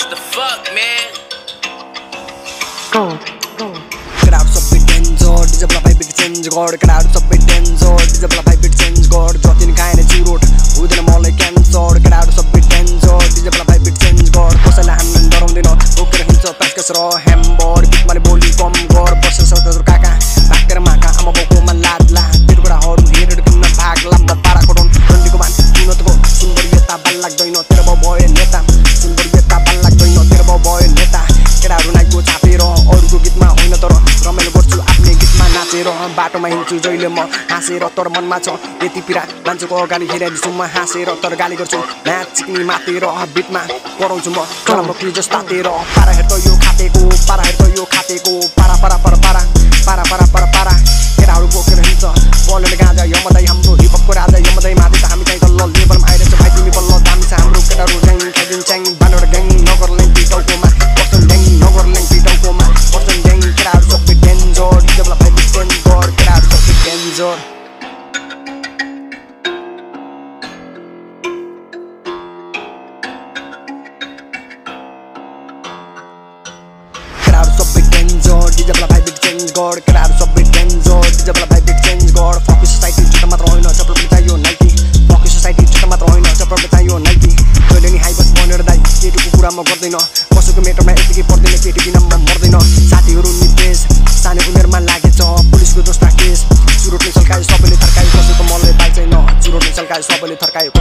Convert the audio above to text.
the fuck, man? Crowd सबै danger DJ बला भाइ बिट चेन्ज गर crowd सबै डेन्जर DJ बला भाइ बिट चेन्ज गर जति नि खाएन चुरोट हुँदैन मलाई क्यान्सर crowd सबै डेन्जर DJ बला भाइ बिट चेन्ज गर कसैलाई हान्न डराउँदैन बोकेर हिँड्छ प्यासकस र ह्याम्बर बिटमाले बोली कम गर बस्छ सौदाजुर काका भागेर माका आमा बाउकोमा लाडला तिरबडाहरू हेरेर किन्न भाग लाम्दा पाराको डोन डन्डीको बान सुनतको सुन्दर यता बाल लाग्दैन तेरो बाउ भयो नेता सुन्दर यता बाल लाग्दैन तेरो बाउ भयो नेता केटाहरू नाइको चापेर अरूको गीतमा होइन तर रमाइलो गर्छु आफ्नै गीतमा नाचेर बाटोमा हिँड्छु जहिले म हाँसेर तर मनमा छ यति पिरा मान्छेको अगाडि हेरिदिन्छु म हाँसेर तर गाली गर्छु म्याच चिक्नी मातेर बिटमा कराउँछु म कलमकी जस्तो तातेर पारा हेर्द यो खातेको पारा हेर्द यो खातेको पारा पारा पर पारा पारा पारा पर पारा केटाहरू बोकेर हिँड्छ बलले गाजा यमदै हाम्रो हिपहपको राजा यमदै माथि त हामी चाहिँ तल्ल लेभलमा आइरहेछ भाइ तिमी बल्ल दामी छ हाम्रो केटाहरू ड्याङ खाइदिन च्याङ बानर ग्याङ नगर ल्याङ पिटाउकोमा पर्सन ड्याङ नगर ल्याङ पिटाउकोमा पर्सन ड्याङ केटाहरू सबै डेन्जर DJ बला भाइ बिट चेन्ज गर केटाहरू सबै डेन्जर केटाहरू सबै डेन्जर DJ बला भाइ बिट चेन्ज गर केटाहरू सबै डेन्जर DJ बला भाइ बिट चेन्ज गर फक सोसाइटी जुत्ता मात्र होइन चप्पल पनि चाहियो नाइकी फक सोसाइटी जुत्ता मात्र होइन चप्पल पनि चाहियो नाइकी जहिले नि हाइबस बनेर दाइ केटीको कुरा म गर्दैन कसैको मेटरमा यतिकै पर्दैन केटी बिना म मर्दैन साथीहरू नि पेस सानो उमेरमा लागेछ पुलिसको दोस्ता केस चुरोटले सल्कायो सबैले थर्कायो कसैको मनले बाल छैन चुरोटले सल्कायो सबैले थर्कायो